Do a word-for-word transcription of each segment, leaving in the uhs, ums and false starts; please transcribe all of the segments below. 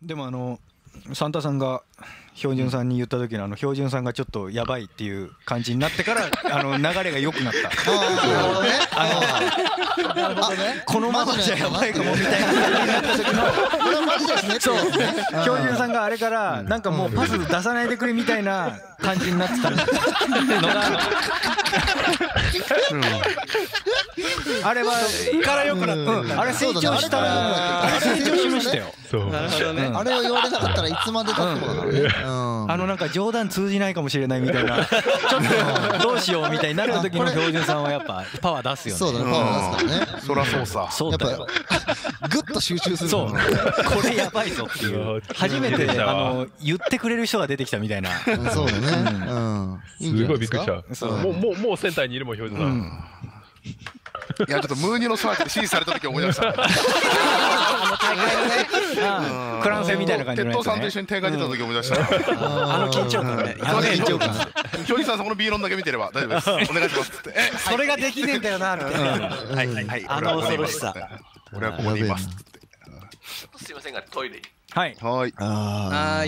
でもあのサンタさんが標準さんに言った時のあの標準さんがちょっとやばいっていう感じになってからあの流れが良くなった。このままじゃやばいかもみたいな感じになった時のそう標準さんがあれからなんかもうパス出さないでくれみたいな感じになってたのがあれはから良くなった。 あれ成長したあれ成長しましたよ。 なるほどね。 あれを言われなかったらいつまで経ってもだからね。 あのなんか冗談通じないかもしれないみたいなちょっとどうしようみたいになった時の標準さんはやっぱパワー出すよね。 そうだね、パワー出すからね。 そりゃそうさ。 そうだよ。 グッと集中する。 そう。これやばいぞっていう初めてあの言ってくれる人が出てきたみたいな。 そうだね。うん。 すごいびっくりした。もうもうもうセンターにいるもん標準さん。 いやちょっとムーニュのサークル指示された時思い出した。あの大会のね、クラン戦みたいな感じのやつね。 鉄塔さんと一緒に大会出た時思い出した。 あの緊張感ね。 やべえ緊張感。 標準さんそこの B 論だけ見てれば大丈夫です。お願いしますって。え、 それができねえんだよなって。 はいはい。 あの恐ろしさ。 俺はここにいますって。 すいませんがトイレに。 はいはい。 はい。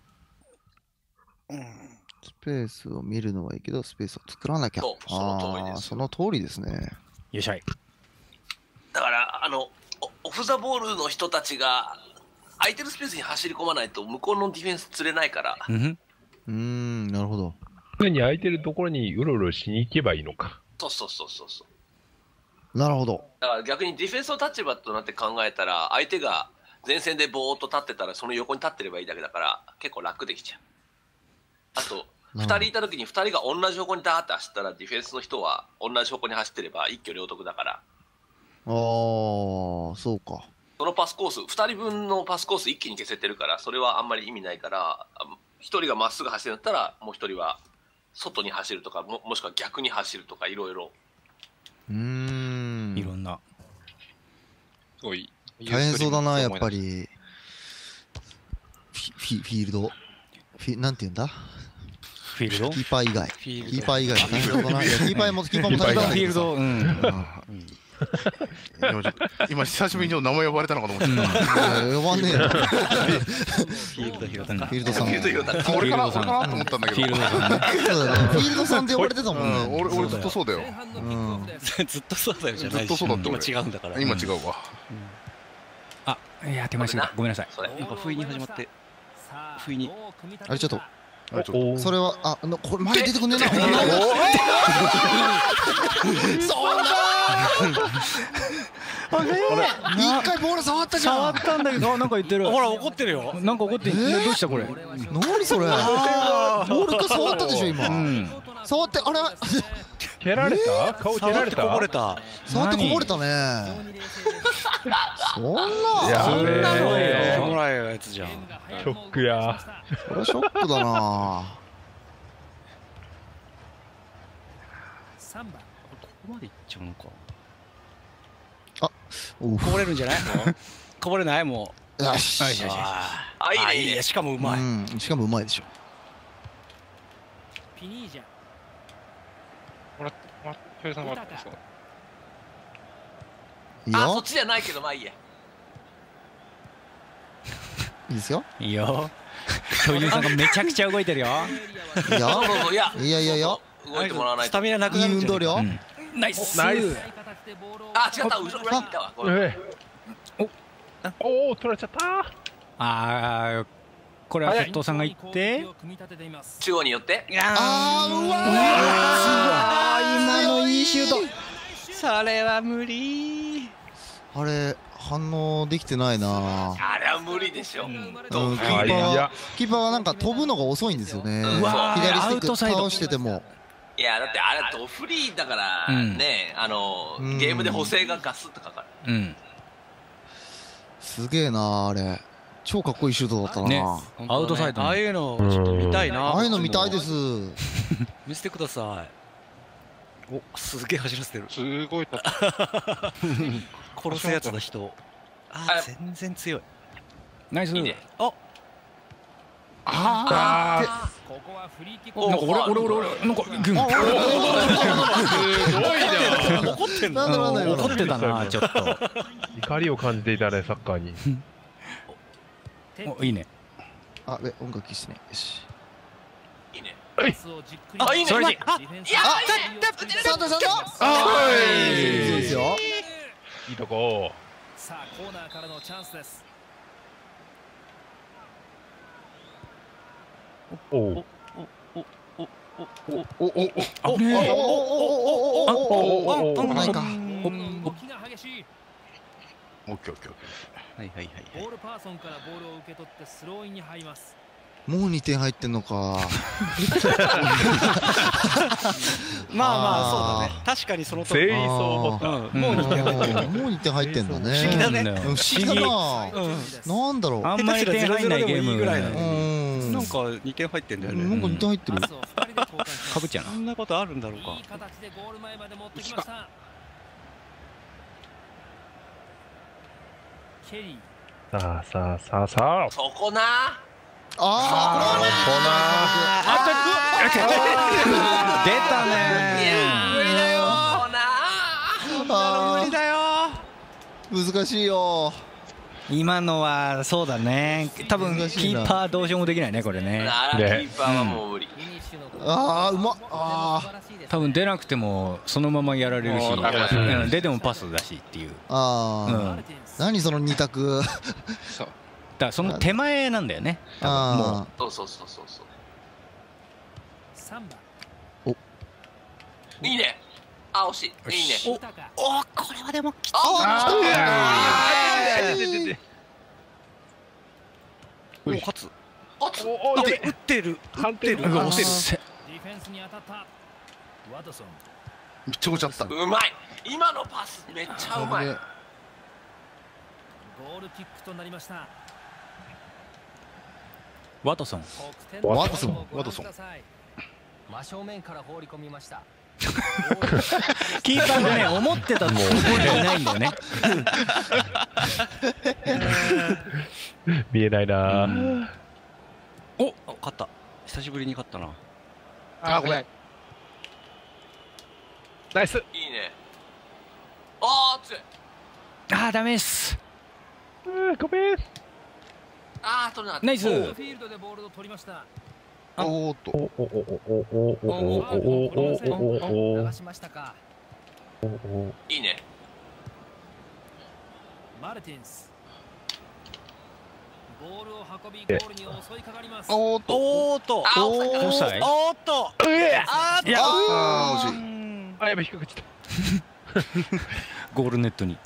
スペースを見るのはいいけどスペースを作らなきゃ。ああ、その通りですね。 よっしゃい。 だからあのオフ・ザ・ボールの人たちが空いてるスペースに走り込まないと向こうのディフェンス釣れないから。 うん、うん、なるほど。 常に空いてるところにうろうろしに行けばいいのか。 そうそうそうそうそう。 なるほど。 だから逆にディフェンスの立場となって考えたら相手が前線でボーっと立ってたらその横に立ってればいいだけだから結構楽できちゃう。あとふたりいた時にふたりが同じ方向にダーって走ったらディフェンスの人は同じ方向に走ってれば一挙両得だから。 ああ、そうか。 そのパスコースふたりぶんのパスコース一気に消せてるからそれはあんまり意味ないからひとりがまっすぐ走るんだったらもうひとりは外に走るとか も, もしくは逆に走るとかいろいろ。 うーん、 いろんなすごい大変そうだなやっぱり。フィフィールドフィなんていうんだ。 フィールドキーパー以外キーパー以外大変そうだな。キーパーもキーパーも大変だけど。 フィールド、うん。 今久しぶりに名前呼ばれたのかと思って。呼ばねえよ。 フィールドひろたん。 フィールドさん。 俺から俺かなと思ったんだけど。 フィールドさん。 フィールドさんって呼ばれてたもんね。 俺俺ずっとそうだよ。 ずっとそうだよじゃない。 ずっとそうだった。 今違うんだから。 今違うわ。 あ、いや手前しごめんなさい。 なんか不意に始まって不意に。 あれちょっと。それはあのこれ前出てこねえな。そんな。あれ一回ボール触ったじゃん。 触ったんだけどなんか言ってる。 ほら怒ってるよ。 なんか怒ってどうしたこれ。 何それ。ボールか触ったでしょ今。触ってあれ。 蹴られた？顔蹴られた？ こぼれた。 触ってこぼれたね。そんな。 やべえ。 もらえるやつじゃん。 ショックや。 これはショックだな。 さんばん。ここまでいっちゃうのか。 あ、 こぼれるんじゃない？こぼれないもう。よし。 あ、いいね。 しかもうまい。しかもうまいでしょ。 ピニージャ。もらってもらって、さんもらってますか。 いいよ。 あ、そっちじゃないけどまあいいや。 いいですよ。 いいよ。標準さんがめちゃくちゃ動いてるよ。 いやいやいやいやいや。 動いてもらわないと。 スタミナなくなる。 いい運動量。 ナイス。 ナイス。 あ、違った後ろ裏にいたわ。 おお取られちゃった。 ああこれは鉄塔さんが行って中央に寄って。 あーうわー今のいいシュート。 それは無理。 あれ反応できてないな。 あれは無理でしょ。キーパーはキーパーはなんか飛ぶのが遅いんですよね。左スティック倒してても。 いやだってあれドフリーだからね、あのゲームで補正がガスッとかかる。うん。 すげえなあれ。超かっこいいシュートだったな。 アウトサイド。 ああいうのちょっと見たいな。 ああいうの見たいです。 見せてください。お、すげえ走らせてる。 すごい。 殺すやつだ人。あ、全然強い。 ナイス。 あ。 ああ。 ここはフリーキック。 なんか俺俺俺俺なんかグン。すごいな。 怒ってんの。 怒ってたなちょっと。 怒りを感じていたねサッカーに。 お、いいね。 あ、べ、音楽いいっすね。よし。 いいね。 はい。 あ、いいね。 それで、 あ、いや、 サンドサンド。 あいいですよ。 いいとこ。 さあコーナーからのチャンスです。 おお。 おおおおおおおおあねえ。 おおおおおおないか。 動きが激しい。 オッケーオッケーオッケはいはいはいはい。 ボールパーソンからボールを受け取ってスローインに入ります。 もうにてん入ってんのか。 まあまあそうだね。確かにその通り。 全員そう思った。 うん、もうにてん入ってる。 もうにてん入ってんだね。 不思議だね。 不思議だな。なんだろう。 あんまり点入んないゲームぐらいなうのに。 ん。 なんかにてん入ってんだよね。 なんかにてん入ってる。 パスをふたりで交換します。 かぶっちゃうな。 そんなことあるんだろういいか。 形でゴール前まで持ってきました。ケリー。 さあさあさあさあ。 そこな。 ああ。 出たいねや、無理だよ。な。 あ無理だよ。 ー難しいよ。 今のはそうだね。多分難しいなキーパーどうしようもできないねこれね。 あら、キーパーはもう無理。 フィニッシュのああ、うまっ。あ素晴らしいです。 多分出なくてもそのままやられるし、 もうダメだしうん出てもパスだしっていう。 あ。ああ。 うん。 何その二択。 そう。 だからその手前なんだよね。多分もうあそうそうそうそうそう。 さんばん。 いいね。あ、惜しい。いいね。 豊か。 お、これはでもきつい。 ああー。出て出て。 もう勝つ。 あ、つ。 おお。 打って打ってる。 判定打ってる。 うわ打ってる。 せディフェンスに当たった。ワトソン。 ーめっちゃ落ちちゃった。 うまい。今のパスめっちゃうまい。 ゴールキックとなりました。 ワトソン。 得点ワトソンをご覧ワトソンください。真正面から放り込みました。 キーパーがね思ってたところにいないんだよね。 見えないなー。 お、勝った。久しぶりに勝ったな。 あ、ごめん。 ナイス。 いいね。あー、強い。 あーダメです。 うんごめん。 あー、取れなかった。 ナイス。 フィールドでボールを取りました。 おーっと。 おおおおおおおおおお流しましたか。 おお。 いいね。 マルティンス。ボールを運びゴールに襲いかかります。 おーっと。 おーっと。 あ、オフサイドオフサイド。 おーっと。 うえ。 あーっいやあー惜しい。 あやばい引っかかっちゃっゴールネットに。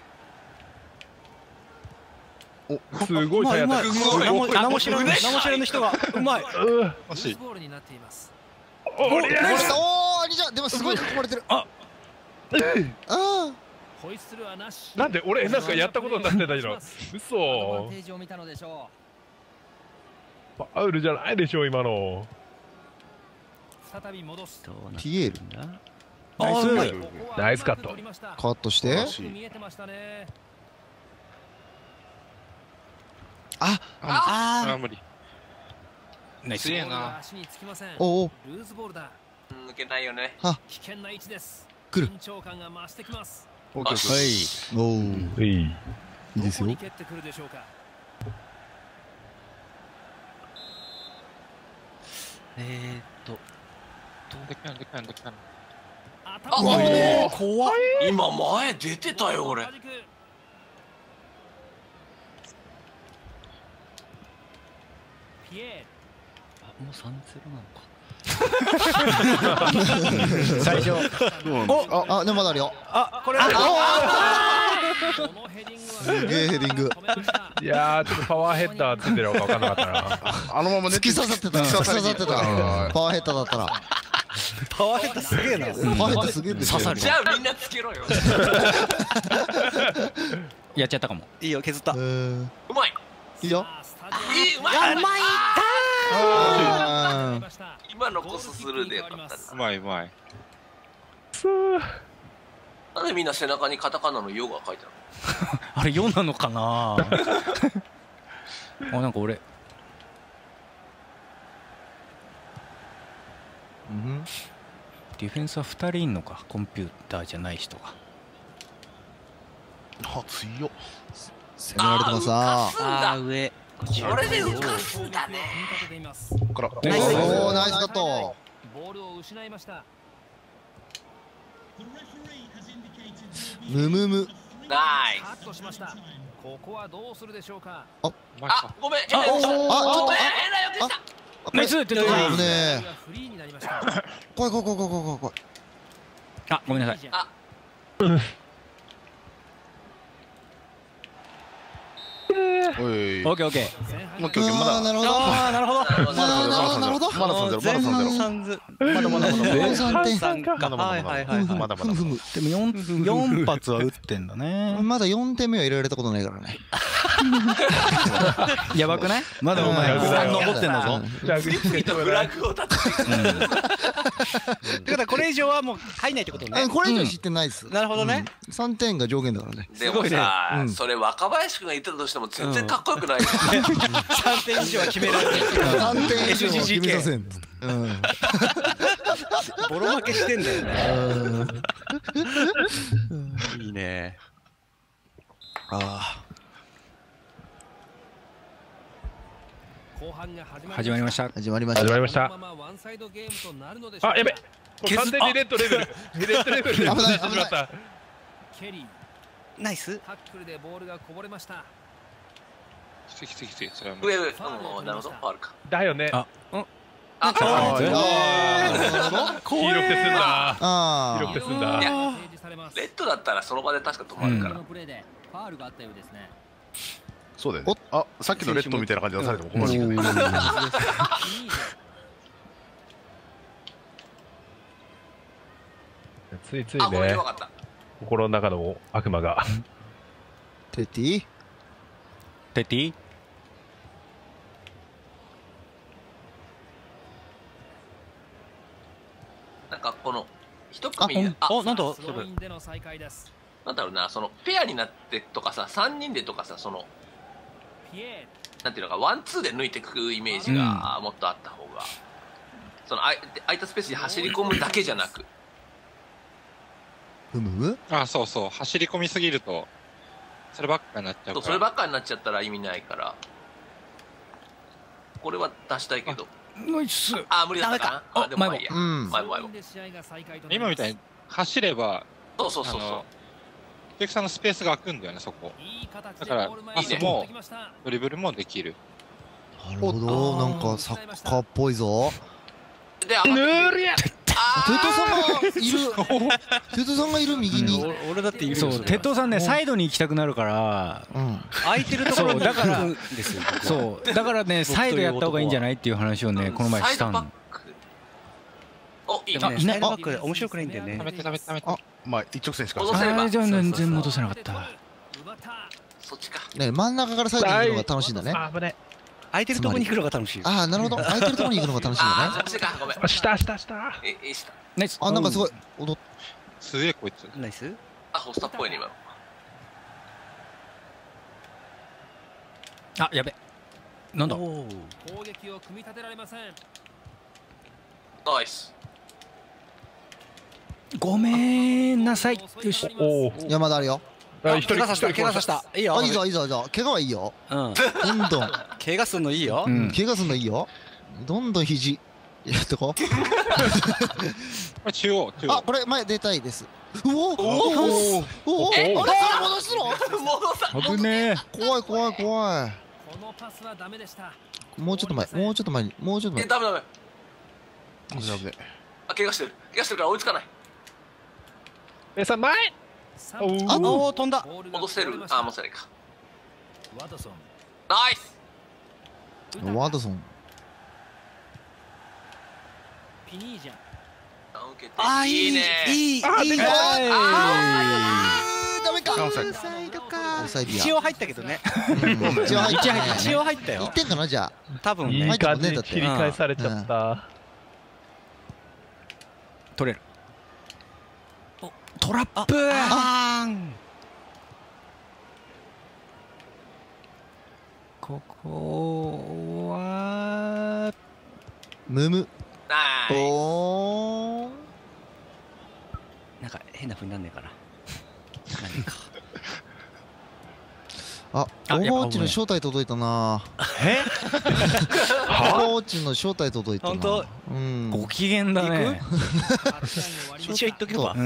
た。すごい体当たり。 うまい。名も名も知らぬ名も知らぬ人がうまい。 うん。 ルーズボールになっています。 おりゃこれおー、兄ちゃんでもすごい囲まれてる。ああホイッスルはなし。 なんで俺なんかやったことになってたけど。 アドバン嘘。 テージを見たのでしょファウルじゃないでしょ今の。 う。再び戻す。 どうなティエールんだ。 ナイス。 うまいここはナイスカットうまく取りました。 カットしてよく見えてましたね。 あ、 あ無理。 ナイス。 強えボールがな。 足につきません。 おおルーズボールだ。 抜けないよね。 危険な位置です。 来る緊張感が増してきます。 オッケーオッケー。 はい。 おおうい。 いいですよどこに。蹴ってくるでしょうか。 えーっと。 できないできないできない。 頭あを怖っ。今前出てたよ俺。 ピエあ、もうさんゼロなのか。 最初。 ああでもまだあるよ。 あ、これ。 ール。このヘディングはすげえヘディング。 止めましたいやーちょっとパワーヘッダーついてるのか分かんなかったな。 あのままね突き刺さってた。突き刺さってた。パワーヘッダーだったら。 パワーヘッダーすげえな。 パワーヘッダーすげえんですよ。 刺さるじゃあみんなつけろよ。 やっちゃったかも。 いいよ、削ったえ。ーうまい。 いいよ。 いいうまい。 うまい。 あ今のこそスルーでよかったうな。 まいうまい。 くー。 なんでみんな背中にカタカナのヨが書いてあるあれよなのかな。あなんか俺。 うんディフェンスはふたりいんのか、コンピューターじゃない人が。 あ強っ。 攻められてますな。 浮かすんだ。 あー、上。 これで浮かすんだね。 ここから。 おー、ナイスカット。 ボールを失いました。 ムムム。 ナイカットしました。ここはどうするでしょうか。 ス。あ、ごめん。変なよした。 あ、ちょっと。 変なよした。 ナイスって言った危ねえ。 フリーになりました。 怖い怖い怖い怖い怖い怖い。 あ、ごめんなさい。 あ、 おい。 オッケーオッケー。 オッケーオッケー、まだ。 あー、なるほど。 ああ、なるほど。 まだなるほど。 まださんゼロ、まださんゼロ。 三ずまだまだまだまだ。 三点。 三か。はいはいはいはい。 まだまだ。 ふむふむ。 でも四四発は打ってんだね。 まだよんてんめは入れられたことないからね。 やばくない？まだお前三残ってんだぞ。 フラグを立てて。 だからこれ以上はもう入んないってことね。 これ以上知ってないです。 なるほどね。 さんてんが上限だからね。 でもさ、それ若林君が言ってたとしても全然かっこよくない。 三点以上は決められない。 さんてん以上は決めさせん。 ボロ負けしてんだよね。いいね。 あ後半が始まりました。 始まりました。 始まりました。あ、やべ。完全にレッドレベル。レッドレベルで。 危ない危ない。 ケリー。 ナイス。 タックルでボールがこぼれました。 きついきついきつい。それはもう。 上上。なるほど。ファウルか。 だよね。 あ、 黄色くて済んだ。 あ黄色くて済んだ。 レッドだったらその場で確か止まるから。 そうだよね。あ、さっきのレッドみたいな感じで出されても困るけどね。 ついついね。心の中の悪魔が。 テティテティなんかこの一組あ、なんだなんだろうな、そのペアになってとかさ、さんにんでとかさ、そのなんていうのか、ワンツーで抜いていくイメージがもっとあった方が、その空いたスペースに走り込むだけじゃなく。 ふむむ。 あ、そうそう、走り込みすぎるとそればっかになっちゃうから。 そればっかになっちゃったら意味ないから、これは出したいけど。 ナイス。 あ、無理だったかな。あ、でもまあいいや。前も前も。 今みたいに走れば、 そうそうそうそう。 結局さんのスペースが空くんだよね、そこ。だからパスもドリブルもできる。 なるほど、なんかサッカーっぽいぞ。 で、あ、ぬりゃ。 テトさんがいる。テトさんがいる右に。 俺だっている。 そう、テトさんね、サイドに行きたくなるから、 空いてるところだからそうだからね、サイドやった方がいいんじゃないっていう話をね、この前したん。 お、いいね。 サイドバック面白くないんだよね。 食べて食べて食べて。 あ、まあ一直線しか。 あ、じゃあ全然戻せなかった。 そっちか。 ね、真ん中からサイドに行くのが楽しいんだね。 空いてるところに行くのが楽しい。 ああ、なるほど。空いてるところに行くのが楽しいんだね。 そっちか、ごめん。 下下下。 え、え、下。 ナイス。 あ、なんかすごい踊っ。 すげえこいつ。 ナイス。 あ、ホスタっぽいね今の。 あ、やべ。なんだ。 攻撃を組み立てられません。 ナイス。 ごめんなさい。よし。 おお。 山田あるよ。 一人怪我させた。怪我させた。いいよ。 あ、いいぞいいぞいいぞ。怪我はいいよ。 うん。 どんどん。 怪我すんのいいよ。 怪我すんのいいよ。どんどん肘やってこう。 これ中央中央。 あ、これ前出たいです。うおおおおお。 え、 あれ戻すの？ 戻さ。 危ねえ。 怖い怖い怖い。 このパスはダメでした。 もうちょっと前、もうちょっと前に、もうちょっと前。 え、ダメダメ。 危ない危ない。 あ、怪我してる。怪我してるから追いつかない。 え、さん前。 あおお、飛んだ。 戻せる。あ、もうそれか。 ワトソン。 ナイス。 ワトソン。 ピニージャ。 あ、いいいいね。 いいいい。 ダメか。 関西オフサイドや。 一応入ったけどね。 一応入ったね。 一応入ったよいってんかなじゃあ。 多分ね。 いい感じに切り返されちゃった。 取れる。トラップ。 あー。 ここはムム。 ナイス。 おー。 なんか変な風になんねえかな。何か。 あ、オーバーウォッチの正体届いたな。 え？ オーバーウォッチの正体届いたな。 本当？ うん。 ご機嫌だね。 一応言っとけば。 うん、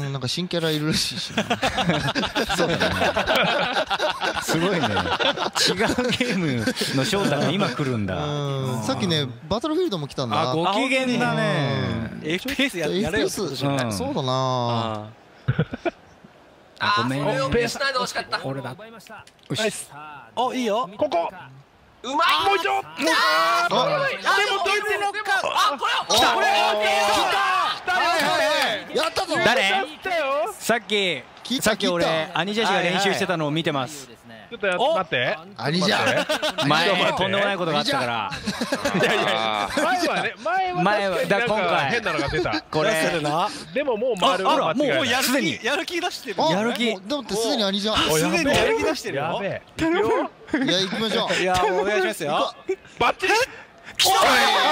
なんか新キャラいるらしいし。 そうだね。すごいね。違うゲームの正体が今来るんだ。 さっきね、バトルフィールドも来たんだ。 あ、ご機嫌だね。 エフピーエス やれよ。 そうだな。 あ、 ごめん。 それを消しないでほしかった。 俺だ。 奪いました。 よし。 お、いいよ。 ここ。 うまい。 もう一度。 あー、でもドイツのか。あ、これ。 来た。 これ。 やったぞ。 誰？さっきさっき俺アニジャシが練習してたのを見てます。 ちょっと待って。 アニジャ。 前とんでもないことがあったから。 いやいや。前はね、前は前はだ今回変なのが出た。 これ。 でももう丸は間違いない。 もうやる気やる気出してる。 やる気。 でもってすでにアニジャ。 すでにやる気出してるよ。 やべえ。いくよ。 いや行きましょう。 いやお願いしますよ。 バッチリ。 来た。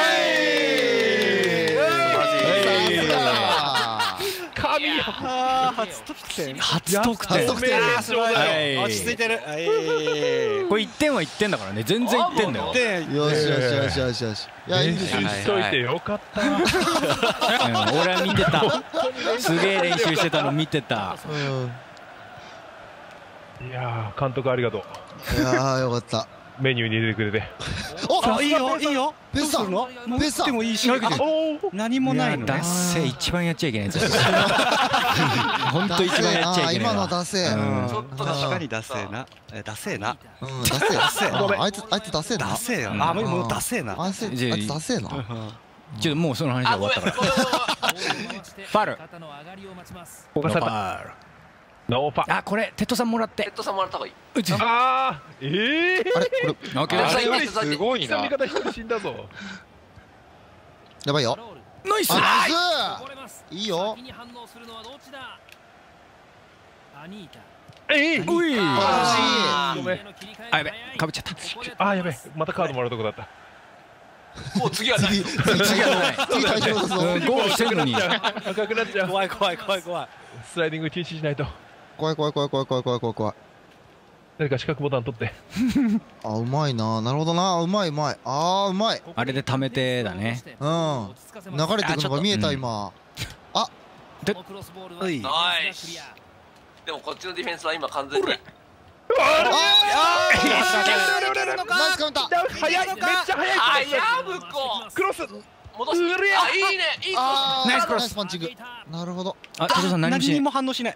神よ。 初得点。 初得点。 落ち着いてる。 これいってんはいってんだからね。全然いってんだよ。 よしよしよしよしよし。いやいいですよ。 練習しといてよかった。 俺は見てた。すげえ練習してたの見てた。 いや監督ありがとう。 いやよかった。 メニューに入れてくれて。 お、いいよいいよ。 ベスさん。ベスさん。 でもいいし。何もないの。 ダッセー一番やっちゃいけないやつ。本当一番やっちゃいけない。 今のダセー。 ちょっと確かにダセーな。ダセーな。 うんダセー。ダセー。あいつあいつダセーな。 ダセーよ。あもうダセーな。 あいつダセーな。 ちょっともうその話は終わったから。ファル。 小笠原。ノーパ。 あこれテッドさんもらって。 テッドさんもらった方がいい。 ああ、ええ。 あれこれ。 あれすごいな。 味方一人死んだぞ。 やばいよ。 ナイス。 ナイス。いいよ。 ええ。 うい。 あごめん。 あやべかぶっちゃった。 あやべまたカードもらうとこだった。 もう次はない。 次次はない。次大丈夫だぞ。 ゴールしてるのに。 赤くなっちゃう。 怖い怖い怖い怖い。 スライディング禁止しないと。 怖い怖い怖い怖い怖い怖い怖い怖い。 誰か四角ボタン取って。 あうまいな。なるほどな。うまいうまい。あーうまい。 あれで貯めてだね。 うん流れてくのが見えた今。あでナイス。でもこっちのディフェンスは今完全に。 ナイスカウンター。 早いめっちゃ早い。 あやぶこ。 クロス。 戻す。あいいねいい。 あナイスクロス。 ナイスパンチング。なるほど。 あテッドさん何もしない。 何も反応しない。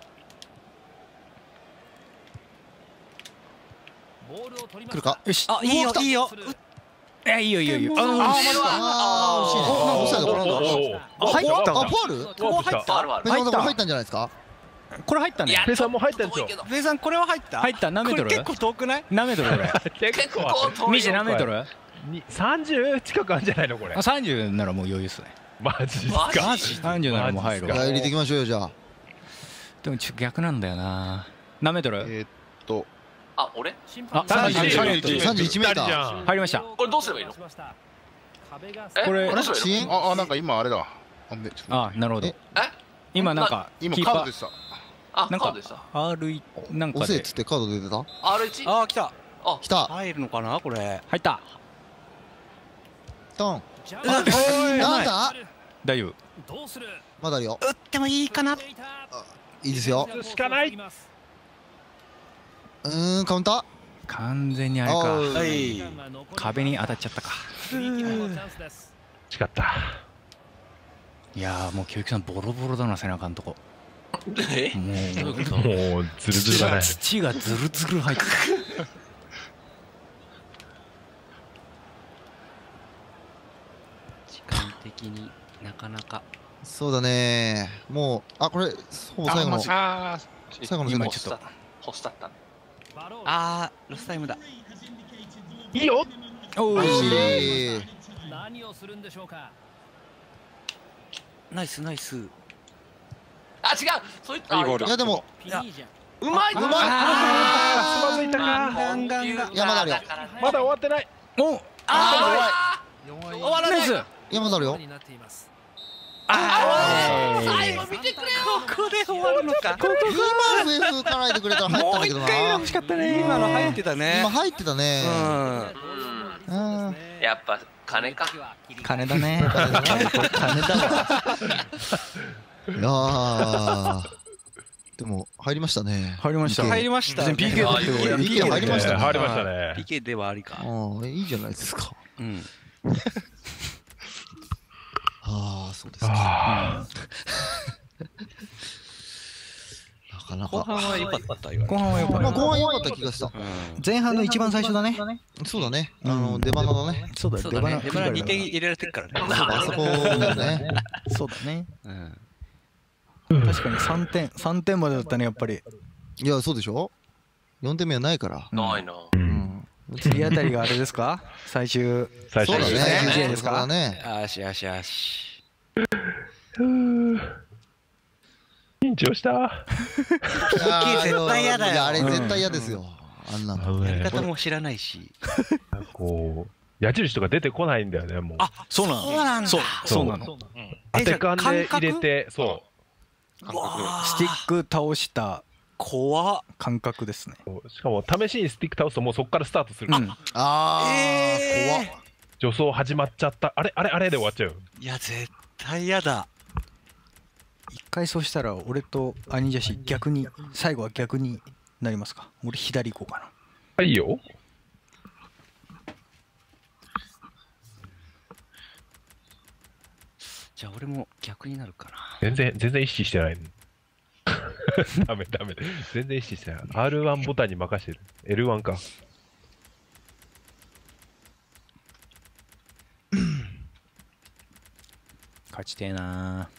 来るか。 よし。 あいいよいいよ。 えいいよいいよいいよ。 ああ惜しいね。オフサイド。 入った。 あファール？ ここ入った。 ペナント入ったんじゃないですか？ これ入ったね。 ペイさんも入ったんですよ。 ペイさんこれは入った。 入った何メートル？ 結構遠くない？ 何メートルこれ？ 結構遠い。 ミシ何メートル？ 三十近くあるんじゃないのこれ。 あ三十ならもう余裕ですね。 マジですか。 三十ならもう入る。 いや入れていきましょうよじゃあ。 でもちょっと逆なんだよな。何メートル？ えっとあ俺？ あ三十一メーター。 入りました。 これどうすればいいの？ これどうすればいいの？ ああなんか今あれだ。 あなるほど。 え？ 今なんか今カードでした。 あなんかカードでした。 アールイ なんかで押せっつってカード出てた？ アールワン？ あ来た。 あ来た。 入るのかなこれ。 入った。 トン。 なんだ？ 大丈夫。 まだあるよ。 打ってもいいかな。 いいですよ。 しかない。 うーんカウンター。 完全にあれか。 はい。 壁に当たっちゃったか。 誓った。 いやもう教育さんボロボロだな背中のとこ。 え？ もうもうズルズルだね。 土がズルズル入ってる。 時間的になかなか。 そうだね。もうあこれほぼ最後の最あ後の今ちょっとホスだった。 あーロスタイムだ。 いいよ。 おお。 ナイスナイス。 あ違う。そういった。 いいボール。 いやでもうまい。 うまい。 ああつまずいたか。 いやまだあるよ。 まだ終わってない。 おああ。 終わらない。 いやまだあるよ。 ああ最後見てくれよ。ここで終わるのか。 今上吹かないでくれたら入ったんだけどな。 もう一回欲しかったね。今の入ってたね。 今入ってたね。 うん。やっぱ金か。 金だね。金だわ。 いやー。でも入りましたね。 入りました。 入りました。 ピーケー だってピーケー 入りましたね。 入りましたね。 ピーケー ではありか。 ああ、いいじゃないですか。 うん。 ああ、そうですか。なかなか。 後半は良かったよ。 後半は良かった。 後半良かった気がした。 前半の一番最初だね。 そうだね。あの出花だね。 そうだよ。出花出花にてん入れられてるからね。 あそこだよね。 そうだね。確かにさんてん、さんてんまでだったね、やっぱり。 いや、そうでしょ。よんてんめはないから。 ないな。 次あたりがあれですか。最終。 最終試合ですか。 よしよしよし。 緊張した。 ピーケー 絶対嫌だよ。 あれ絶対嫌ですよ。あんなの。 やり方も知らないし。 こう矢印とか出てこないんだよね、もう。 あ、そうなの。 そうなんだ。 そう、そうなの。 当て感で入れて、そう。 スティック倒した怖感覚ですね。 しかも試しにスティック倒すともうそこからスタートする。 うん、 ああ、怖っ。 助走始まっちゃった。あれあれあれで終わっちゃう。 いや絶対嫌だ。 一回そうしたら俺と兄ジャシ逆に最後は逆になりますか。俺左行こうかな。 はいよ。 じゃあ俺も逆になるかな。 全然全然意識してない。ダメダメ。全然意識してない。アールワン ボタンに任せてる。エルワン か。 勝ちてえな。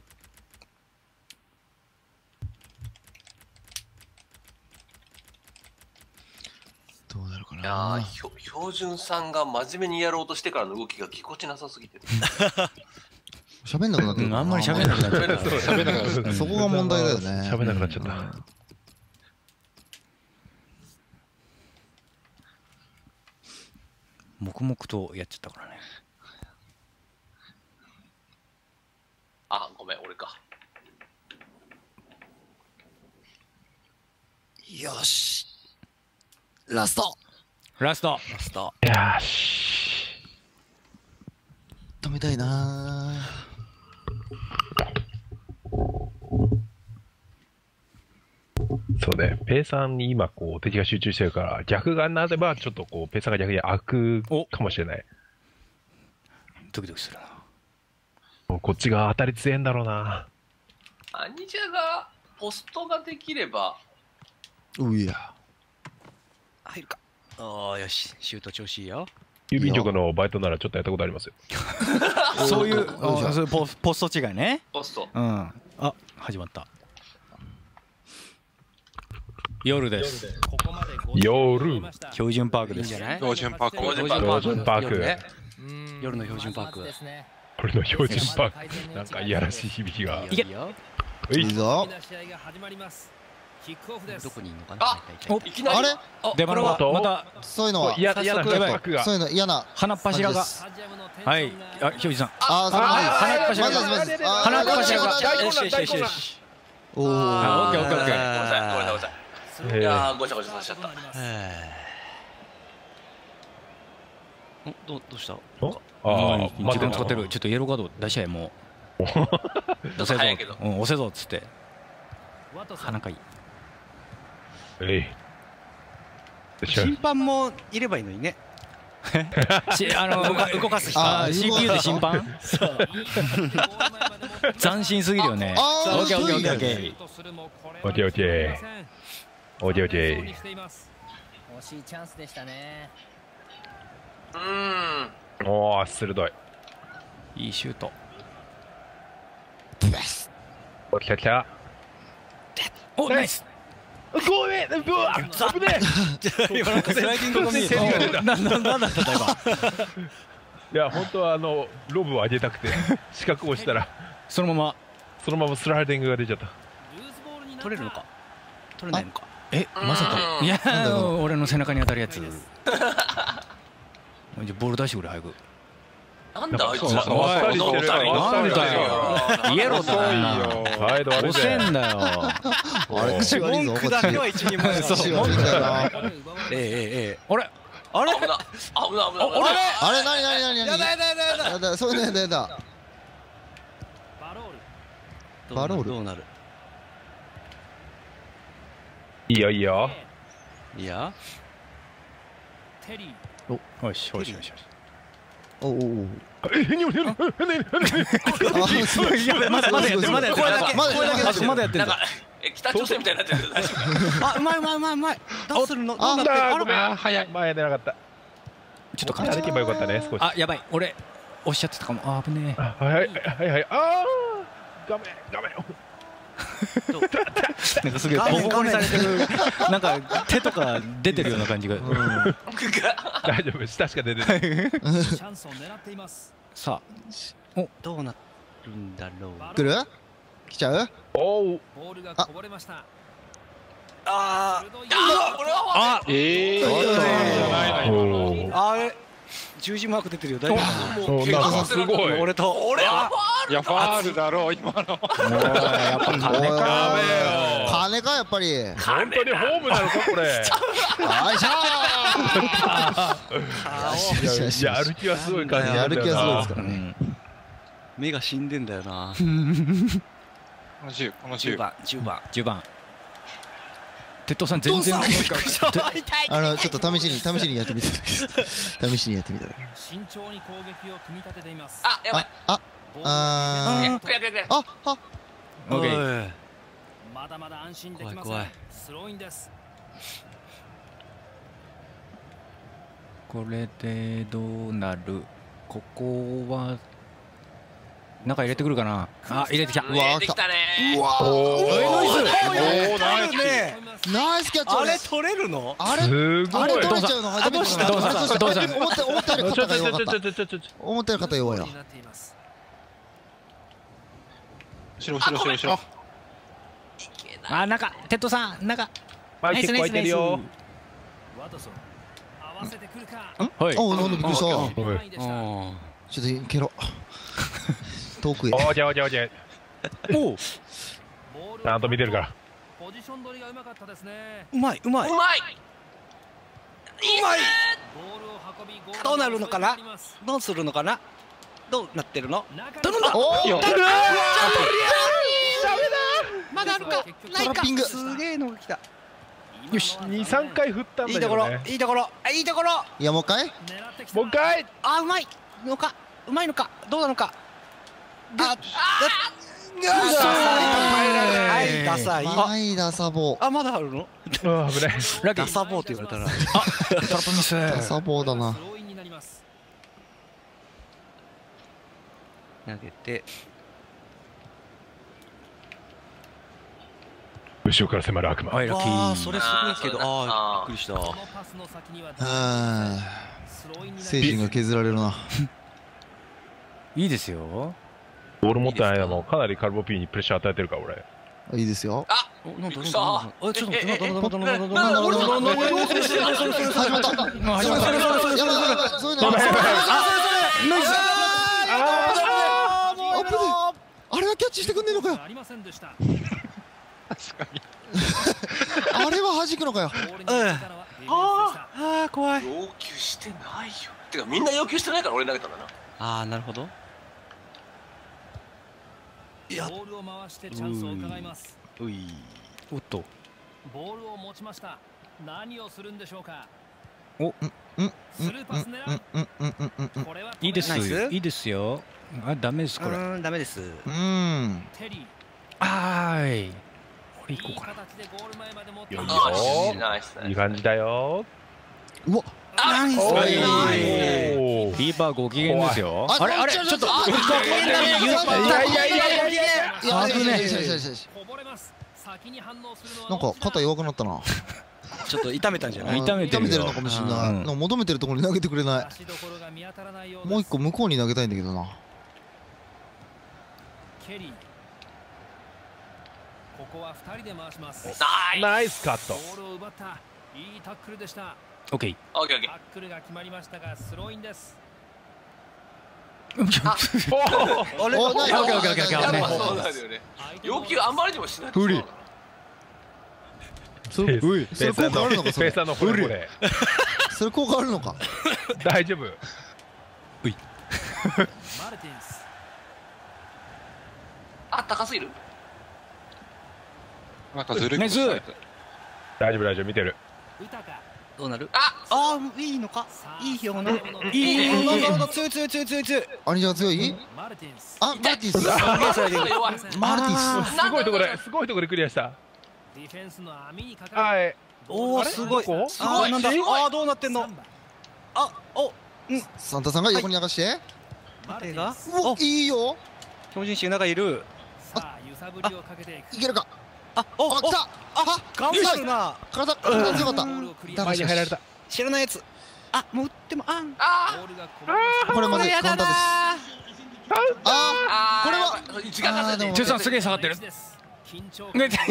どうなるかな。 いやー、標準さんが真面目にやろうとしてからの動きがぎこちなさすぎて。 喋んなくなってる。 あんまり喋んなくなっちゃった。 喋んなくなっちゃった。 そこが問題だよね。 喋んなくなっちゃった。 黙々とやっちゃったからね。 あ、ごめん、俺か。 よし。ラスト。 ラスト。 ラスト。 よし。 止めたいな。 そうね、ペイさんに今こう敵が集中してるから逆がなればちょっとこうペイさんが逆に開くかもしれない。 ドキドキするな。 もうこっちが当たり強いんだろうな。 アニジャがポストができれば。 ういや。 入るか。おーよし、シュート調子いいよ。 郵便局のバイトならちょっとやったことありますよ。 そういうそういうポポスト違いね。 ポスト。 うん。あ、始まった。夜です。 夜。 標準パークです。 標準パーク。 標準パーク。 夜の標準パーク。 これの標準パーク。なんかいやらしい響きが。 いけ。 いいぞ。 どこにいるのかな。 あ、いきなり。 あれ？ 出花がまたそういうのは嫌なパークが。 そういうの嫌な鼻っ柱が。はい。あ、ひょうじさん。 あ、 鼻っ柱が。 まずまず鼻っ柱が。 よしよしよしよし。 おお。 オッケーオッケーオッケー。 ごめんなさい、ごめんなさい。いやー、ごちゃごちゃさせちゃった。 どどうした？ ああ、 時間使ってる。ちょっとイエローカード出しちゃえもう。 押せ早いけど。 うん、押せぞっつって。鼻かいい。 えい。 審判もいればいいのにね。 しあの動かす人。あ、シーピーユー で審判？そう。斬新すぎるよね。オッケーオッケーオッケーオッケー。 オッケーオッケー。オッケーオッケー。 惜しいチャンスでしたね。 うーん。 おお、鋭い。 いいシュート。 お、来た来た。 お、ナイス。 ごめん、うわ、危ねえ。今なんかスライディングが見えた。な、な、なんだった今。 いや、本当はあのロブを上げたくて四角を押したらそのままそのままスライディングが出ちゃった。 取れるのか。取れないのか。 え、まさか。いや、俺の背中に当たるやつ。ボール出してくれ早く。 なんだあいつら。 あっさりしてる。 なんだよ。イエローだよ。 はい、どう遅えんだよ。 あれ口悪いぞ。 文句だけは一人前だ。 口悪いんだよな。 えええええ。 あれあれ？ 危な危な危な。 あれなになになになに。 やだやだやだやだ。 やだそういうのやだやだ。バロールどうなる？ いいよいいよ。 いや。 お、よしよしよし。 おおお。 え、へにょへにょへにょへにょ。 すごい。 やべ、まだまだやってる、まだやってる。 これだけまだやってる、まだやってる。 なんかえ北朝鮮みたいになってる。 あ、うまいうまいうまいうまい。どうするの？ あ、 どうなってる？ だ、ごめん、早い、前出なかった。 ちょっと歩けばよかったね、少し。 あ、やばい、俺押しちゃってたかも。あ、危ねえ。 はいはいはいはい。ああ、画面画面。 なんかすげえボコボコにされてる。なんか手とか出てるような感じが。 大丈夫、下しか出てない。 さあ、お、どうなるんだろう。 来る？来ちゃう？ おお。 あああ、 ええ。 あれ、十字マーク出てるよ。大丈夫？ そうなんかすごい。 俺と俺は。 いやファールだろう今の。 やっぱ金か。 金かやっぱり。 本当にホームなのかこれ。 あいしゃやる気はすごい感じ。 やる気はすごいですからね。 目が死んでんだよな。 このじゅうこのじゅう。 十番十番十番。鉄塔さん全然。 あのちょっと試しに試しにやってみたいです。試しにやってみたい。 慎重に攻撃を組み立てています。 あやばい。 ああやくやくやくや。 ああ。 オッケー。 まだまだ安心できません。 怖い怖い。 スローインです。 これでどうなる？ここは中入れてくるかな。あ、入れてきた。 うわできたね。 うわ。 おおお、ナイスね。 ナイスキャッチ。 あれ取れるの？ あれすごい。 あれ取れちゃうの初めて。 どうしたどうした思った思ったより肩が弱かった。 ちょちょちょちょちょ。 思ったより肩弱いな。 後ろ後ろ後ろ後ろ。 あ、中鉄塔さん中。 まあ結構空いてるよ。 合わせてくるか。 はい。 おお、なんだびっくりした。 おちょっと蹴ろ。遠くへ。 おじゃおじゃおじゃ。 おお。 ちゃんと見てるから。 ポジション取りがうまかったですね。 うまいうまい。 うまい。 うまい。 ボールを運びゴールどうなるのかな？どうするのかな？どうなってるの？頼んだ。 おお。 まだあるか。ないか。すげえのが来た。 よし。 に、さんかい振ったんだけどいいところね。 いいところいいところ。 いやもう一回？ もう一回。 あ、うまいのかうまいのかどうなのか。あ、はい、ダサい。 はいダサボー。 あ、まだあるの？ 危ない。 ラッキー。 ダサボーって言われたら。 あ、トラップミス。 ダサボーだな。 投げて。 後ろから迫る悪魔。 はい、ラッキああ、 ー。 それすごいけど、ああ、びっくりした。 はあ。精神が削られるな。 いいですよ。 ボール持ってない間もかなりカルボピーにプレッシャー与えてるから俺。 いいですよ。 あ、 なんだなんだ。 びっくりした。 あ、ちょっと待って、なんだなんだなんだなんだなんだなんだなんだなんだなんだ始まった。始まった。やばいやばいそういうの。あれはキャッチしてくんねえのかよ。 ありませんでした。 あれは弾くのかよ。 ああ、怖い。 要求してないよ。てかみんな要求してないから俺投げたんだな。 ああ、なるほど。 ボールを回してチャンスを伺います。 うい。 おっと。 ボールを持ちました。何をするんでしょうか。 お、 うんスルーパス狙う。 うんうんうんうんうん。 これはいいですナイスいいですよ。あ、ダメですこれ。 うん、ダメです。 うん。 テリー。 はーい。俺行こうかな。 形でゴール前まで持っていいよああ、ナイスナイス。 いい感じだよ。 うわ。 ナイス。 おナイビーバーご機嫌ですよ。あれあれちょっと。 いやいやいやいやいや。危ねえ。 こぼれます。先に反応するのはなんか肩弱くなったな。 ちょっと痛めたんじゃない？ 痛めてるよ。 痛めてるのかもしれない。なんか求めてるところに投げてくれない。もう一個向こうに投げたいんだけどな。 ケリー。ここは二人で回します。 ナイスカット。 ボールを奪った。いいタックルでした。 オッケー。 オッケーオッケー。 タックルが決まりましたがスローインです。 あれ、オッケーオッケーオッケーオッケー。 やっぱそうなんだよね。要求あんまりにもしないと。 無理。 それ、それ効果あるのか、それ。 ペーサーのこれこれ。 それ効果あるのか。 大丈夫。 うい。 あ、高すぎる。 なんかずるい。 ナイス。 大丈夫大丈夫見てる。 どうなる？ あ、 ああ、いいのか。いい表現。いい。なるほど、強い強い強い強い強い。 兄ちゃん強い？あ、マルティス。 弱い。 マルティス。 すごいところですごいところでクリアした。はい。 おお、すごい。すごい。なんだ。ああ、どうなってんの。あ、お、うん。 サンタさんが横に流して。 手が。 お、いいよ。 標準士の中いる。 いけるか。 あ、お、 あ、来た。 あ、頑張るな。 体、体強かった。 前に入られた。 知らないやつ。あ、もう打っても、あん。 ああ。これまずい。カウンターです。ああ、 これは。 時間がジュンさんすげえ下がってる。ね。 うわ。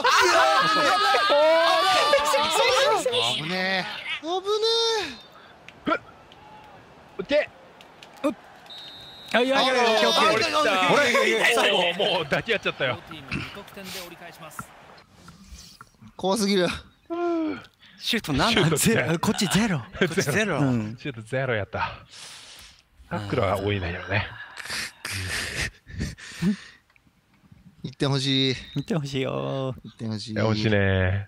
危ね危ね打ってあ、いやいやいや、オッケーオッケー。 ほら、最後もう抱き合っちゃったよ。 怖すぎる。 シュートなんだ。ゼロ。こっちゼロ。こっちゼロ。 シュートゼロやった。タックルは多いんだけどね。 行ってほしい。 見てほしいよ。 行ってほしい。 惜しいね。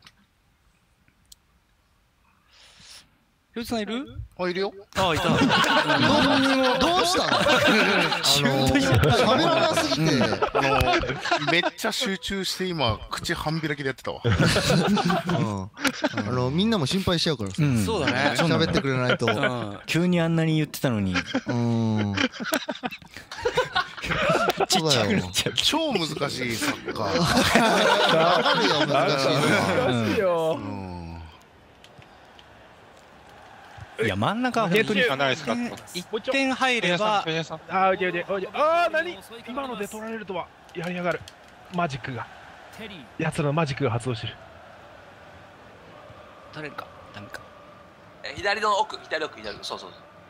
ひろつさんいる？ あ、いるよ。 あ、いた。 どうしたの？喋らなすぎて。 あの、めっちゃ集中して今、口半開きでやってたわ。 あの、みんなも心配しちゃうからさ。 そうだね。 喋ってくれないと。 急にあんなに言ってたのに。うん。ちっちゃくなっちゃう。 超難しいサッカー。 わかるよ、難しいのは。 いや、真ん中は本当に離れてた。 一点入れば。 ああ、オッケーオッケー。ああ、何？今ので取られるとはやりやがる。マジックが。奴らのマジックが発動してる。 取れるか、ダメか。 左の奥、左奥、左奥、そうそう。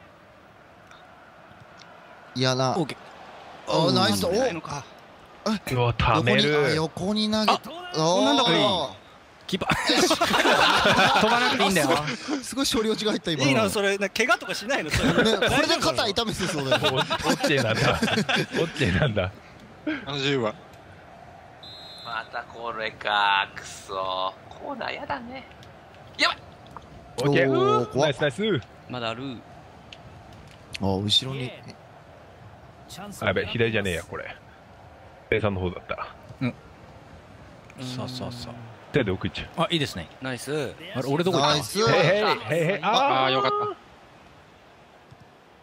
いやな。あ、ナイス。お、 うわ、ためる。 横に投げ。 お、なんだこれ。キーパー飛ばなくていいんだよ。 すごい処理落ちが入った今。 いいな、それ怪我とかしないの？これで肩痛めてそうだよ。 オッケーなんだ。オッケーなんだ。 あのじゅうは。 またこれか、くそ。コーナーやだね。やばい。 オッケー。ナイスナイス。 まだある。 あ、後ろに。 あ、やべ、左じゃねえやこれ。ペイさんの方だった。うん。 そうそうそう。 手で奥行っちゃう。 あ、いいですね。 ナイス。 あれ、俺どこ行った？ ナイス。 へいへいへいへい。 ああ、よかった。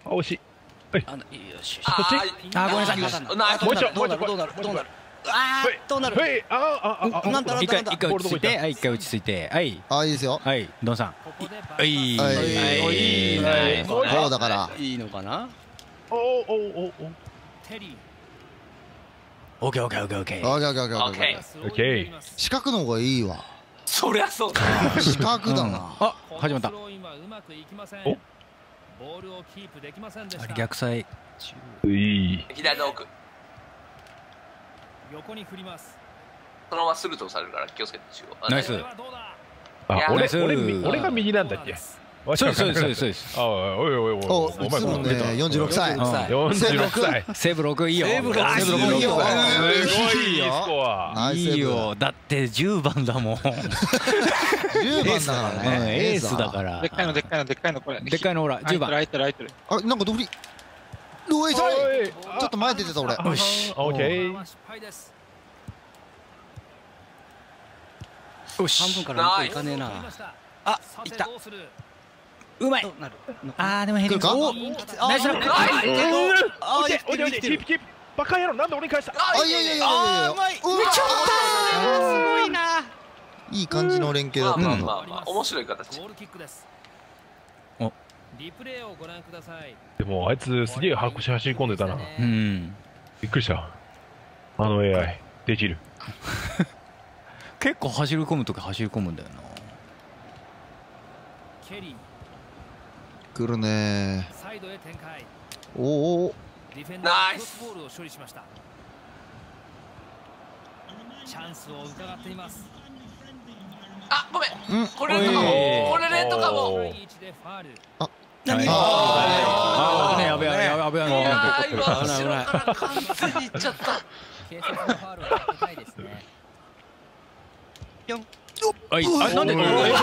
あ、惜しい。はい。 あ、よし。 こっち？ あ、ごめんなさい。 もう一度、もう一度、 どうなる？どうなる？ あー、どうなる？ はい、ああ、あ、 なんだなんだ。一回一回落ち着いて、はい、一回落ち着いて、はい。 あ、いいですよ。 はい、ドンさん。はい。 はい。 こうだから。 いいのかな？ おおおお。 オッケーオッケーオッケーオッケー。 オッケーオッケーオッケーオッケー。 オッケー。 四角の方がいいわ。 そりゃそうだ。 四角だな。 あ、始まった。 お。 あれ逆サイ。 いい。 左の奥。 横に振ります。 そのままスルートされるから気をつけてしよう。 ナイス。 あ、俺俺俺が右なんだっけ？ そうですそうですそうです。 あ、おいおいおい。 お、お前もね、四十六歳。 四十六歳。 セーブ六いいよ。 セーブ六いいよ。 すごいいいスコア。 いいよ。だって十番だもん。 十番だからね。 エースだから。 でっかいのでっかいのでっかいのこれ。 でっかいのほら十番。 空いてる空いてる。 あ、なんかドフリ。おい、ちょっと前出てた俺。 よし。オッケー。 よし。 半分から向こういかねえな。 あ、いった。うまい。ああ、でもヘディング。お、ナイスラック。 あ、おいでおいでおいで。キープキープ。バカ野郎、なんで俺に返した？ あ、いやいやいやいや。 うまい。 うわ、 すごいな。 いい感じの連携だった。 まあまあまあ、面白い形。 お。 リプレイをご覧ください。 でもあいつすげえ走り込んでたな。 うん。 びっくりした。あの エーアイ できる。 結構走り込むとき走り込むんだよな。 ケリー。 来るね。 サイドへ展開。 おお。 ナイス。 ボールを処理しました。チャンスを伺っています。 あ、ごめん。これレッドかも。これレッドかも。 あ、 何？ああ、ね、やべやべやべやべ。 いやー、今後ろから完全にいっちゃった。 警察のファウルをかけたいですね。 はい、あ、なんで？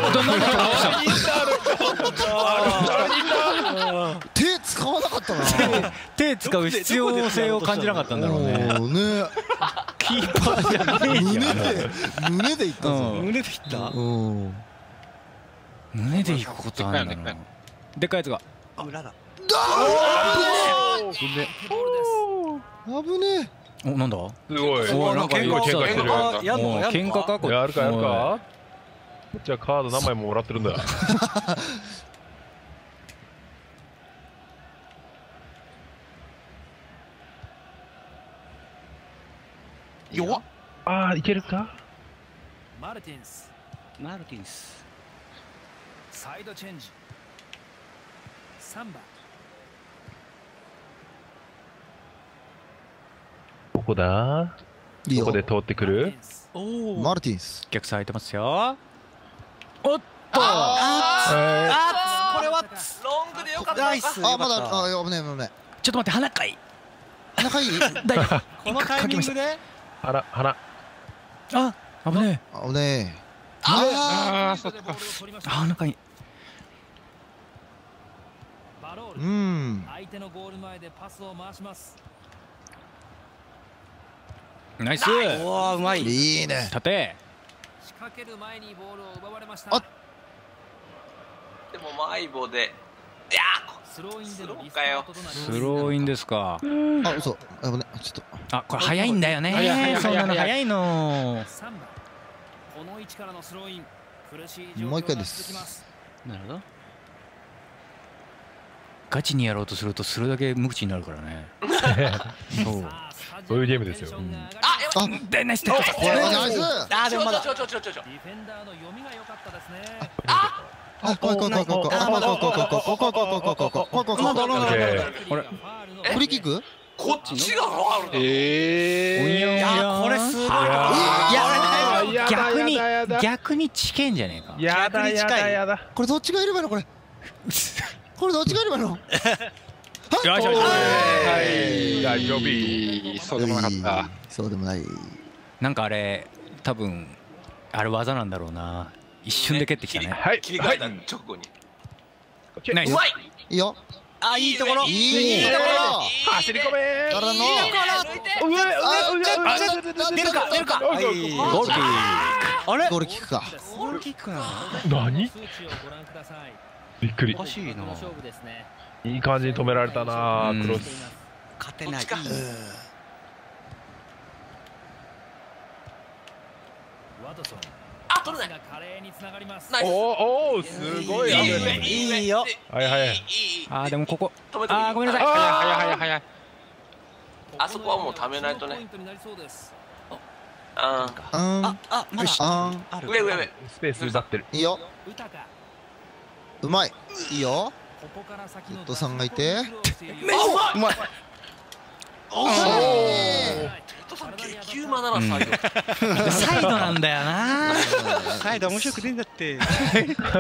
手使わなかったな。 手使う必要性を感じなかったんだろうね。 ね。 キーパーじゃねえじゃん。 胸で胸でいったぞ。 胸でいった？ うん。 胸でいくことあるんだな。でっかいやつが。 裏だ。 危ねえ。 お、なんだ？ すごい。 お、なんか今喧嘩してる。 やんのやんの喧嘩かこれ。 やるかやるか。こっちはカード何枚ももらってるんだ。 弱っ。 ああ、いけるか。 マルティンス。 マルティンス。 サイドチェンジ。サンバ。 どこだ。 いいよ。 どこで通ってくる。 マルティンス。 逆サイドますよ。おっと。 あ、これはロングでよかったか。 あ、まだ、あ、危ねえ危ねえ。 ちょっと待って、鼻かい。 鼻かい。 このタイミングで。 鼻鼻。 あ、危ねえ。危ねえ。 ああ、そっか。 あ、鼻かい。 うん。 相手のゴール前でパスを回します。 ナイス。 おお、うまい。 いいね。 縦。 仕掛ける前にボールを奪われました。 あ、でも迷子で。いやー、スローインでのリスタートとなります。 スローインですか。 あ、嘘。危ねえ。ちょっと。 あ、これ早いんだよね。そうなの早いの。 この位置からのスローイン。苦しい状況が続きます。 もう一回です。 なるほど。 ガチにやろうとするとするだけ無口になるからね。そう。 そういうゲームですよ。 あ、 あ、でナイス。 これナイス。 あ、でもまだ。ちょちょちょちょちょ。 ディフェンダーの読みが良かったですね。 あ、 あ、怖い怖い怖い怖い怖い怖い怖い怖い怖い怖い怖い怖い怖い怖い怖い。 これフリーキック？ こっちがファウルだ。 ええ。いや、これすごい。いや、逆に逆にチケんじゃねえか。 やだやだやだ。 これどっちがいればいいのこれ。これどっちがいればいいの？ よしよし。 はい、大丈夫。 そうでもなかった。 そうでもない。 なんかあれ多分あれ技なんだろうな。一瞬で蹴ってきたね。 はい。 切り替えた直後に。 ナイス。 うまい。 いいよ。 あ、いいところ。 いいところ。 走り込め。 からの。 上上上。 出るか出るか。 ゴールキック。 あれ？ ゴールキックか。 ゴールキックなの？ 何？びっくり。 おかしいな。 いい感じに止められたな、クロス。 勝てない。 あ、取れない。 おお、すごい。 いいよ。 はいはい。 あ、でもここ。あ、ごめんなさい。 早い早い早い。 あそこはもうためないとね。 あああ、まだある。上上上。 スペース奪ってる。 いいよ。うまい。いいよ。ウッドさんがいて。 うまい。おお。激うまだな、サイド。 サイドなんだよな。 サイド面白くねえんだって。これちょっとこ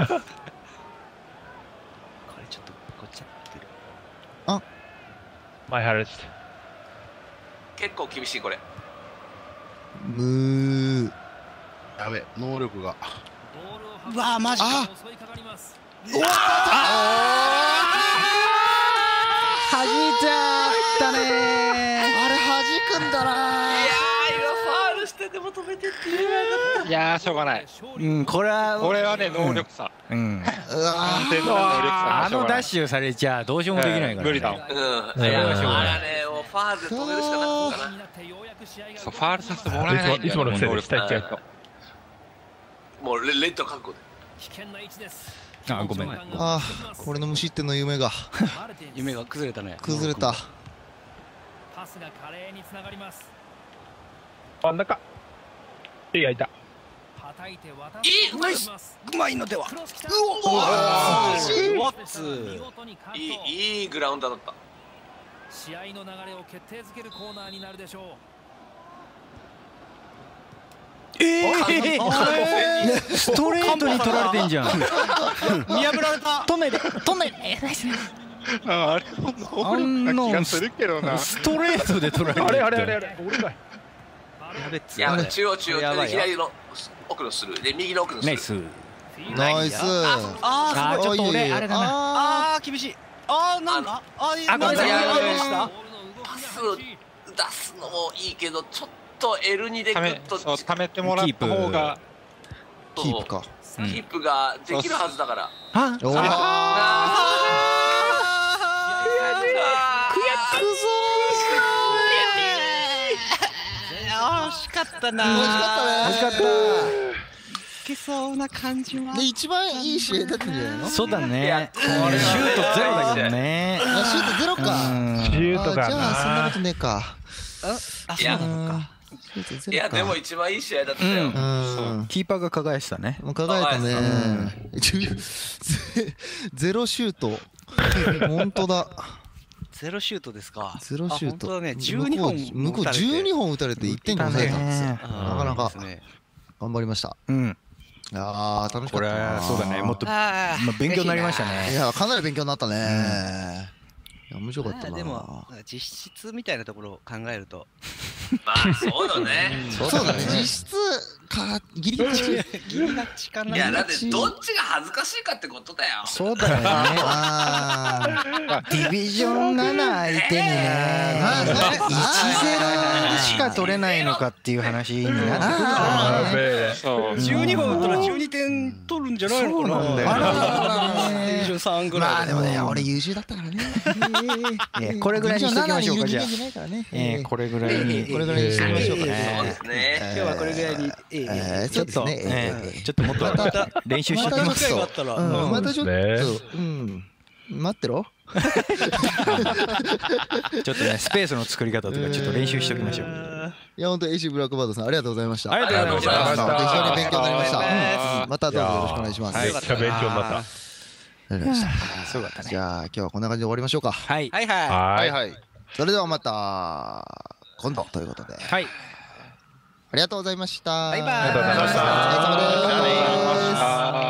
っちゃってる。 あ、 マイハルス。 結構厳しいこれ。 むー。 やべ、能力が。 うわ、マジか。 あ。 うわあ。弾いちゃったね。 あれ弾くんだな。 いやー、今ファウルしてでも止めてって言えなかった。 いやー、しょうがない。 うん、これはこれはね、能力差。 うん。 あのダッシュされちゃどうしようもできないから。 無理だ。 うん。あれはね、もうファウルで止めるしかなかったな。 そう、ファウルさせてもらえない。 いつものせいでしたいっちゃうと。 もうレッド覚悟で。 あ、ごめん。 ああ、これの無失点の夢が夢が崩れたね。 崩れた。 パスが華麗につながります。 真ん中。いやいた。 叩いて渡す。いい、ナイス。 うまいのでは。 うわ。いいいいグラウンダーだった。 試合の流れを決定づけるコーナーになるでしょう。 えー、ストレートに取られてんじゃん。 見破られた。 取んないで、取んないで。 ああれもノールな気がするけどな。 ストレートで取られて。 あれあれあれあれ、俺かい。 やべっつ。 いや、中央中央で左の奥のスルーで右の奥のスルー。 ナイス。 ナイス。 ああ、ちょっと俺あれだな。ああ、厳しい。ああ、なんだ。ああ、 ごめんなさい。 パスを出すのもいいけど、ちょっと エルに でグッとためてもらった方がキープか。 キープができるはずだから。 あ、 おー。 惜しかったな。 惜しかったね。 惜しかった。 いけそうな感じは。 で一番いい試合だったんじゃないの？ そうだね。シュートゼロだけどね。 あ、シュートゼロか。 シュートがな。 じゃあそんなことねえか。 あ、そうなのか。 いやでも一番いい試合だったよ。 キーパーが輝いてたね。 もう輝いたね。ゼロシュート。本当だ。 ゼロシュートですか。 ゼロシュート。 本当だね。じゅうにほん向こうじゅうにほん打たれていってんに抑えたんですよ。なかなか頑張りました。 うん。 ああ楽しかった。 これはそうだね。もっと勉強になりましたね。 いやかなり勉強になったね。いや面白かったな。 でも実質みたいなところを考えると。 まあそうだね。 そうだね。実質かギリギリギリガチかな。 いやだってどっちが恥ずかしいかってことだよ。 そうだよね。ディビジョンなな相手にね、いちゼロしか取れないのかっていう話になってくるからね。 じゅうにほん打ったらじゅうにてん取るんじゃないのかな。 そうなんだよ。 ディビジョンさんぐらい。 まあでもね俺優秀だったからね。 これぐらいにしときましょうかじゃあ。これぐらいに。 これぐらいにしときましょうかね。 そうですね。 今日はこれぐらいに。 ちょっとちょっともっと練習しておきます。 またちょっとうん待ってろ。 ちょっとねスペースの作り方とかちょっと練習しておきましょう。 いや本当エイシーブラックバードさんありがとうございました。 ありがとうございました。 非常に勉強になりました。またどうぞよろしくお願いします。 めっちゃ勉強になった。 そうだったね。 じゃあ今日はこんな感じで終わりましょうか。 はいはいはい。 はいはい。 それではまた今度ということで。 はい。 ありがとうございました。 バイバイ。 ありがとうございました。 お疲れ様です。